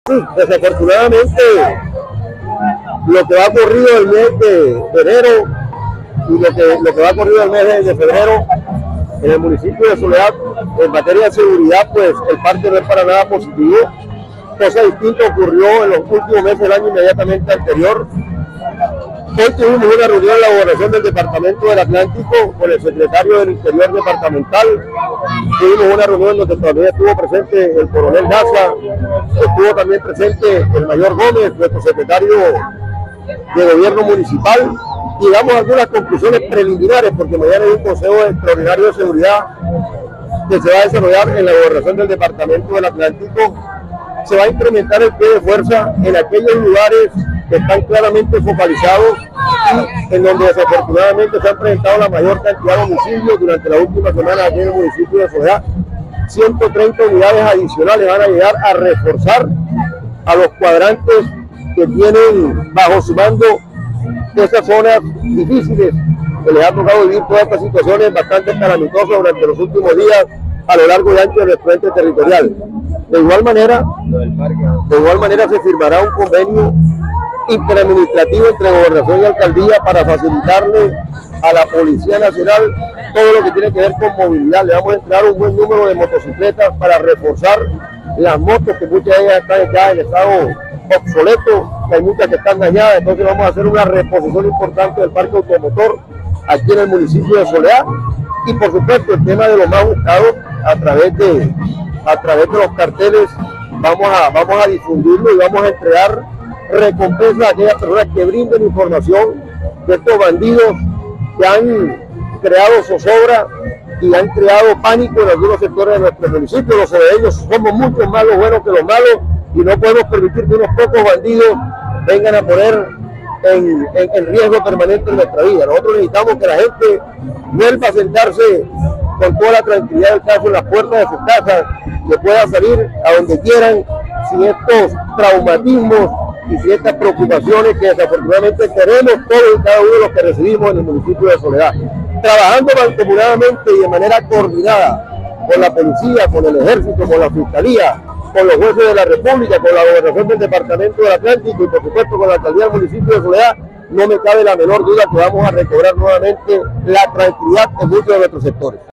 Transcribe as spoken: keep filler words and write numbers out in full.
Sí, desafortunadamente lo que va ocurrido el mes de enero y lo que, lo que va ocurrido el mes de, de febrero en el municipio de Soledad en materia de seguridad, pues el parte no es para nada positivo. Cosa distinta ocurrió en los últimos meses del año inmediatamente anterior. Hoy tuvimos una reunión en la gobernación del departamento del Atlántico con el secretario del Interior departamental. Tuvimos una reunión donde también estuvo presente el coronel Daza, estuvo también presente el mayor Gómez, nuestro secretario de gobierno municipal. Llegamos a algunas conclusiones preliminares porque mañana hay un consejo extraordinario de seguridad que se va a desarrollar en la gobernación del departamento del Atlántico. Se va a incrementar el pie de fuerza en aquellos lugares que están claramente focalizados y en donde desafortunadamente se han presentado la mayor cantidad de homicidios durante la última semana aquí en el municipio de Soledad. ciento treinta unidades adicionales van a llegar a reforzar a los cuadrantes que tienen bajo su mando esas zonas difíciles que les ha tocado vivir todas estas situaciones bastante calamitosas durante los últimos días a lo largo y ancho de nuestro ente territorial. De igual manera, de igual manera se firmará un convenio interadministrativo entre gobernación y alcaldía para facilitarle a la Policía Nacional todo lo que tiene que ver con movilidad. Le vamos a entregar un buen número de motocicletas para reforzar las motos, que muchas de ellas están ya en estado obsoleto, que hay muchas que están dañadas. Entonces vamos a hacer una reposición importante del parque automotor aquí en el municipio de Soledad. Y por supuesto el tema de los más buscados a través de a través de los carteles vamos a vamos a difundirlo y vamos a entregar recompensas a aquellas personas que brinden información de estos bandidos que han creado zozobra y han creado pánico en algunos sectores de nuestro municipio. Los soledeños somos muchos más los buenos que los malos y no podemos permitir que unos pocos bandidos vengan a poner en, en, en riesgo permanente nuestra vida. Nosotros necesitamos que la gente vuelva a sentarse con toda la tranquilidad del caso en las puertas de sus casas, que puedan salir a donde quieran sin estos traumatismos y sin estas preocupaciones que desafortunadamente tenemos todos y cada uno de los que recibimos en el municipio de Soledad. Trabajando mancomunadamente y de manera coordinada con la policía, con el ejército, con la fiscalía, con los jueces de la República, con la gobernación del departamento del Atlántico y por supuesto con la alcaldía del municipio de Soledad, no me cabe la menor duda que vamos a recobrar nuevamente la tranquilidad en muchos de nuestros sectores.